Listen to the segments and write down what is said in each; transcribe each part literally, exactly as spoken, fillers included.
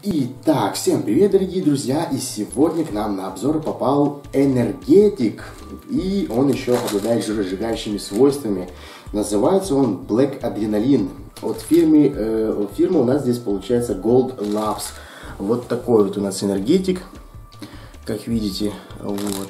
Итак, всем привет, дорогие друзья, и сегодня к нам на обзор попал энергетик, и он еще обладает жиросжигающими свойствами. Называется он Black Adrenaline. От фирмы, э, фирма у нас здесь получается Gold Labs. Вот такой вот у нас энергетик, как видите, вот.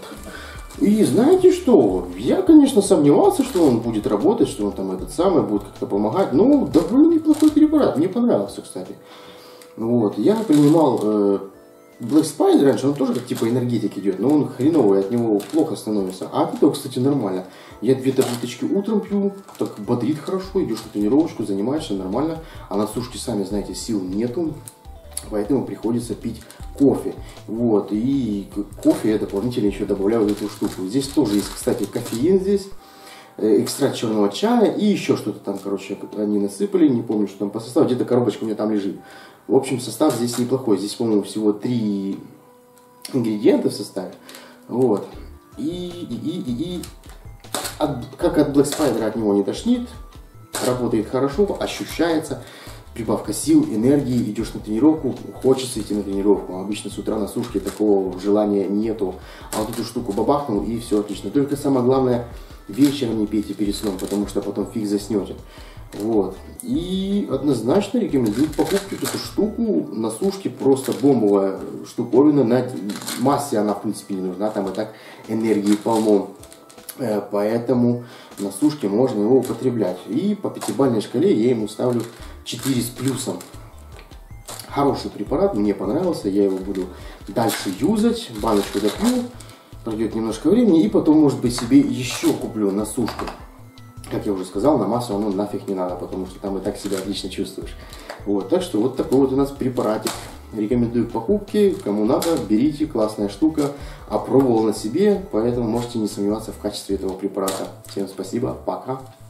И знаете что, я, конечно, сомневался, что он будет работать, что он там этот самый будет как-то помогать, но довольно неплохой препарат, мне понравился, кстати. Вот, я принимал э, Black Spider раньше, он тоже как типа энергетик идет, но он хреновый, от него плохо становится. А от этого, кстати, нормально. Я две таблеточки утром пью, так бодрит хорошо, идешь на тренировочку, занимаешься нормально. А на сушке, сами знаете, сил нету, поэтому приходится пить кофе. Вот, и кофе я дополнительно еще добавляю в эту штуку. Здесь тоже есть, кстати, кофеин здесь. Экстракт черного чая и еще что-то там, короче, они насыпали, не помню, что там по составу, где-то коробочка у меня там лежит. В общем, состав здесь неплохой, здесь, по-моему, всего три ингредиента в составе. Вот. И, и, и, и, и от, как от Black Spider от него не тошнит, работает хорошо, ощущается, прибавка сил, энергии, идешь на тренировку, хочется идти на тренировку. Обычно с утра на сушке такого желания нету, а вот эту штуку бабахнул и все отлично. Только самое главное, вечером не пейте перед сном, потому что потом фиг заснете. Вот. И однозначно рекомендую покупки эту штуку на сушке, просто бомбовая штуковина. На массе она в принципе не нужна, там и так энергии полно. Поэтому на сушке можно его употреблять. И по пятибалльной шкале я ему ставлю четыре с плюсом. Хороший препарат, мне понравился, я его буду дальше юзать. Баночку допью. Пройдет немножко времени, и потом, может быть, себе еще куплю на сушку. Как я уже сказал, на массу оно нафиг не надо, потому что там и так себя отлично чувствуешь. Вот, так что вот такой вот у нас препаратик. Рекомендую к покупке, кому надо, берите, классная штука. Опробовал на себе, поэтому можете не сомневаться в качестве этого препарата. Всем спасибо, пока.